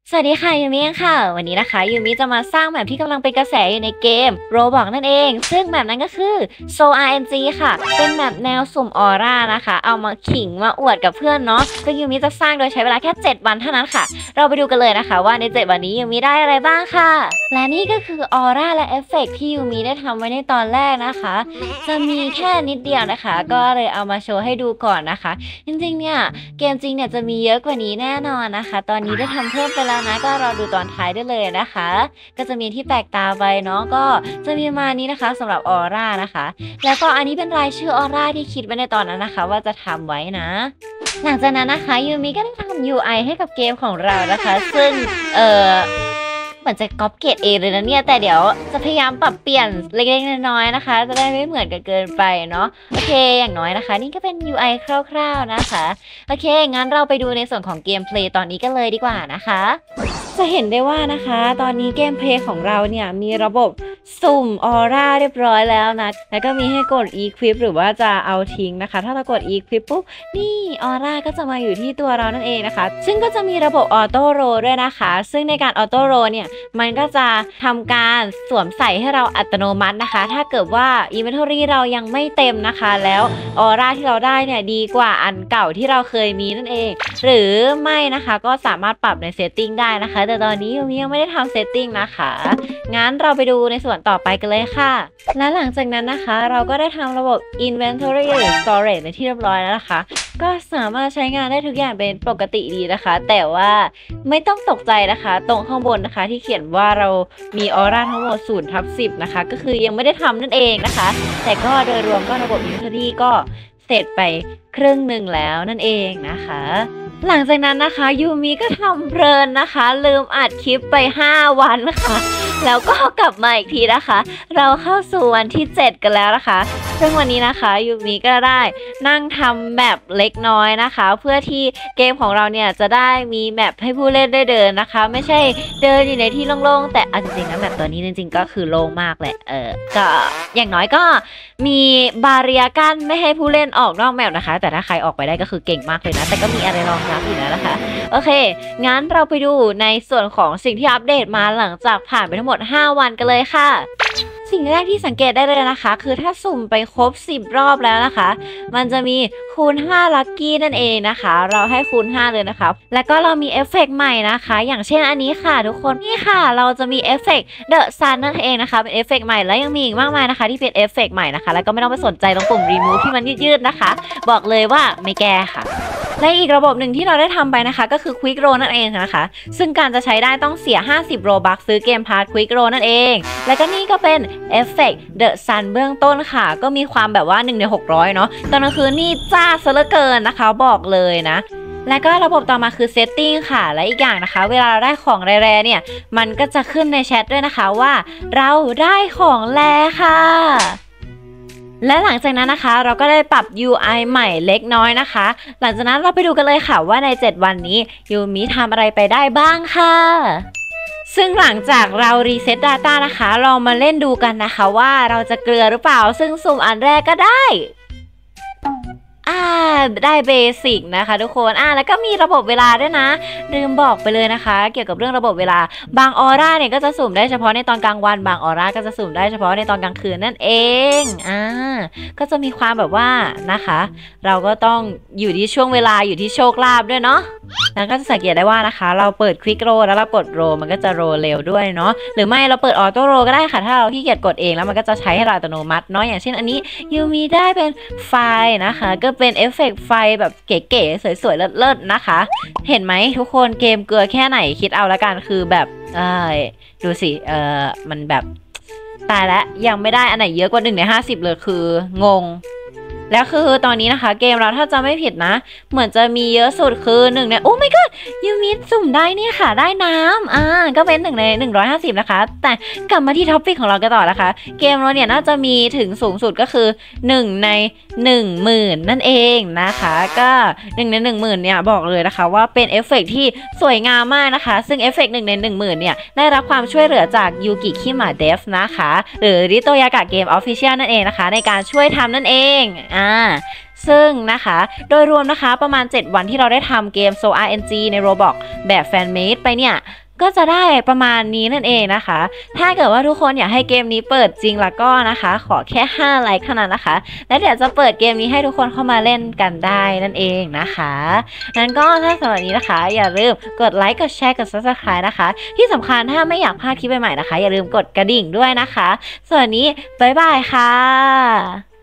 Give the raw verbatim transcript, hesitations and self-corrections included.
สวัสดีค่ะยูมิค่ะวันนี้นะคะยูมิจะมาสร้างแมปที่กำลังเป็นกระแสอยู่ในเกม Roblox นั่นเองซึ่งแมปนั้นก็คือ Soul อาร์ เอ็น จี ค่ะเป็นแมปแนวสุ่มออร่านะคะเอามาขิงมาอวดกับเพื่อนเนาะก็ยูมิจะสร้างโดยใช้เวลาแค่เจ็ดวันเท่านั้นค่ะเราไปดูกันเลยนะคะว่าในเจ็ดวันนี้ยูมิได้อะไรบ้างค่ะและนี่ก็คือออร่าและเอฟเฟกที่ยูมิได้ทำไว้ในตอนแรกนะคะจะมีแค่นิดเดียวนะคะก็เลยเอามาโชว์ให้ดูก่อนนะคะจริงๆเนี่ยเกมจริงเนี่ยจะมีเยอะกว่านี้แน่นอนนะคะตอนนี้ได้ทำเพิ่มไปแล้วนะก็รอดูตอนท้ายได้เลยนะคะก็จะมีที่แปลกตาไปเนาะก็จะมีมานี้นะคะสำหรับออร่านะคะแล้วก็อันนี้เป็นรายชื่อออร่าที่คิดไว้ในตอนนั้นนะคะว่าจะทำไว้นะหลังจากนั้นนะคะยูมิก็ได้ทำ ยู ไอ ให้กับเกมของเรานะคะซึ่งเอ่อเหมือนจะก๊อปเกรดเอเลยนะเนี่ยแต่เดี๋ยวจะพยายามปรับเปลี่ยนเล็กๆน้อยๆนะคะจะได้ไม่เหมือนกันเกินไปเนาะโอเคอย่างน้อยนะคะนี่ก็เป็น ยู ไอ คร่าวๆนะคะโอเคงั้นเราไปดูในส่วนของเกมเพลย์ตอนนี้กันเลยดีกว่านะคะจะเห็นได้ว่านะคะตอนนี้เกมเพลย์ของเราเนี่ยมีระบบสุ่มออร่าเรียบร้อยแล้วนะแล้วก็มีให้กด equip หรือว่าจะเอาทิ้งนะคะถ้าเรากด equip ปุ๊บนี่ออร่าก็จะมาอยู่ที่ตัวเรานั่นเองนะคะซึ่งก็จะมีระบบออโต้โรด้วยนะคะซึ่งในการออโต้โรเนี่ยมันก็จะทำการสวมใส่ให้เราอัตโนมัตินะคะถ้าเกิดว่า inventory เรายังไม่เต็มนะคะแล้วออร่าที่เราได้เนี่ยดีกว่าอันเก่าที่เราเคยมีนั่นเองหรือไม่นะคะก็สามารถปรับในเซตติ้งได้นะคะแต่ตอนนี้ยูมิยังไม่ได้ทำเซตติ้งนะคะงั้นเราไปดูในส่วนต่อไปกันเลยค่ะและหลังจากนั้นนะคะเราก็ได้ทำระบบ inventory หรือ storage ในที่เรียบร้อยแล้วนะคะก็สามารถใช้งานได้ทุกอย่างเป็นปกติดีนะคะแต่ว่าไม่ต้องตกใจนะคะตรงข้างบนนะคะที่เขียนว่าเรามีออร่าทั้งหมดศูนย์ทับสิบนะคะก็คือยังไม่ได้ทำนั่นเองนะคะแต่ก็โดยรวมก็ระบบ inventory ก็เสร็จไปครึ่งหนึ่งแล้วนั่นเองนะคะหลังจากนั้นนะคะยูมิก็ทำเพลินนะคะลืมอัดคลิปไปห้าวันค่ะแล้วก็กลับมาอีกทีนะคะเราเข้าสู่วันที่เจ็ดกันแล้วนะคะซึ่งวันนี้นะคะยูมิก็ได้นั่งทำแมปเล็กน้อยนะคะเพื่อที่เกมของเราเนี่ยจะได้มีแมปให้ผู้เล่นได้เดินนะคะไม่ใช่เดินอยู่ในที่โล่งๆแต่จริงๆนะแมปตัวนี้จริงๆก็คือโล่งมากแหละเออก็อย่างน้อยก็มีบาเรียกั้นไม่ให้ผู้เล่นออกนอกแมปนะคะแต่ถ้าใครออกไปได้ก็คือเก่งมากเลยนะแต่ก็มีอะไรรองรับอยู่แล้วนะคะโอเคงั้นเราไปดูในส่วนของสิ่งที่อัปเดตมาหลังจากผ่านไปทั้งหมดห้าวันกันเลยค่ะสิ่งแรกที่สังเกตได้เลยนะคะคือถ้าสุ่มไปครบสิบรอบแล้วนะคะมันจะมีคูณห้าลัคกี้นั่นเองนะคะเราให้คูณห้าเลยนะคะแล้วก็เรามีเอฟเฟกต์ใหม่นะคะอย่างเช่นอันนี้ค่ะทุกคนนี่ค่ะเราจะมีเอฟเฟกต์เดอะซันนั่นเองนะคะเป็นเอฟเฟกต์ใหม่แล้วยังมีอีกมากมายนะคะที่เป็นเอฟเฟกต์ใหม่นะคะแล้วก็ไม่ต้องไปสนใจตรงปุ่ม remove ที่มันยืดๆนะคะบอกเลยว่าไม่แก้ค่ะและอีกระบบหนึ่งที่เราได้ทำไปนะคะก็คือ Quick Roll นั่นเองนะคะซึ่งการจะใช้ได้ต้องเสียห้าสิบโรบัคซื้อเกมพาร์ท Quick Roll นั่นเองแล้วก็นี่ก็เป็นเอฟเฟกต์ The Sun เบื้องต้นค่ะก็มีความแบบว่าหนึ่งในหกร้อยเนาะตอนกลางคืนนี่จ้าซะเหลือเกินนะคะบอกเลยนะและก็ระบบต่อมาคือ Setting ค่ะและอีกอย่างนะคะเวลาเราได้ของแร่ๆเนี่ยมันก็จะขึ้นในแชทด้วยนะคะว่าเราได้ของแร่ค่ะและหลังจากนั้นนะคะเราก็ได้ปรับ ยู ไอ ใหม่เล็กน้อยนะคะหลังจากนั้นเราไปดูกันเลยค่ะว่าในเจ็ดวันนี้ยูมิทำอะไรไปได้บ้างค่ะซึ่งหลังจากเรารีเซ็ต Data นะคะเรามาเล่นดูกันนะคะว่าเราจะเกลือหรือเปล่าซึ่งสุ่มอันแรกก็ได้อ่าได้เบสิกนะคะทุกคนอ่าแล้วก็มีระบบเวลาด้วยนะลืมบอกไปเลยนะคะเกี่ยวกับเรื่องระบบเวลาบางออร่าเนี่ยก็จะสุ่มได้เฉพาะในตอนกลางวันบางออร่าก็จะสุ่มได้เฉพาะในตอนกลางคืนนั่นเองอ่าก็จะมีความแบบว่านะคะเราก็ต้องอยู่ที่ช่วงเวลาอยู่ที่โชคลาภด้วยเนาะแล้วก็จะสังเกตได้ว่านะคะเราเปิดควิกโรแล้วเรากดโรมันก็จะโรเร็วด้วยเนาะหรือไม่เราเปิดออโต้โรก็ได้ค่ะถ้าเราขี้เกียจกดเองแล้วมันก็จะใช้ให้เราอัตโนมัติเนาะอย่างเช่นอันนี้ยูมีได้เป็นไฟนะคะก็เป็นเอฟเฟกต์ไฟแบบเก๋ๆสวยๆเลิศๆนะคะเห็นไหมทุกคนเกมเกลือแค่ไหนคิดเอาละกันคือแบบเออดูสิเออมันแบบตายแล้วยังไม่ได้อันไหนเยอะกว่าหนึ่งในห้าสิบเลยคืองงแล้วคือตอนนี้นะคะเกมเราถ้าจะไม่ผิดนะเหมือนจะมีเยอะสุดคือหนึ่งในโอ้ my god ยูมิสุ่มได้นี่ค่ะได้น้ำอ่าก็เป็นหนึ่งในหนึ่งร้อยห้าสิบนะคะแต่กลับมาที่ท็อปปิกของเรากันต่อนะคะเกมเราเนี่ยน่าจะมีถึงสูงสุดก็คือหนึ่งในหนึ่งหมื่นนั่นเองนะคะก็หนึ่งในหนึ่งหมื่นเนี่ยบอกเลยนะคะว่าเป็นเอฟเฟกต์ที่สวยงามมากนะคะซึ่งเอฟเฟกต์หนึ่งในหนึ่งหมื่นเนี่ยได้รับความช่วยเหลือจากยูกิคิมาเดฟนะคะหรือริโตยากะเกมออฟฟิเชียลนั่นเองนะคะในการช่วยทำนั่นเองอ่าซึ่งนะคะโดยรวมนะคะประมาณเจ็ดวันที่เราได้ทำเกม โซ อาร์ เอ็น จี ใน Roblox แบบแฟนเมดไปเนี่ยก็จะได้ประมาณนี้นั่นเองนะคะถ้าเกิดว่าทุกคนอยากให้เกมนี้เปิดจริงแล้วก็นะคะขอแค่ห้าไลค์เท่านั้นนะคะแล้วเดี๋ยวจะเปิดเกมนี้ให้ทุกคนเข้ามาเล่นกันได้นั่นเองนะคะนั้นก็ถ้าสำหรับนี้นะคะอย่าลืมกดไลค์กดแชร์กด ซับสไครบ์ นะคะที่สำคัญถ้าไม่อยากพลาดคลิปใหม่ๆนะคะอย่าลืมกดกระดิ่งด้วยนะคะส่วนนี้บ๊ายบายค่ะ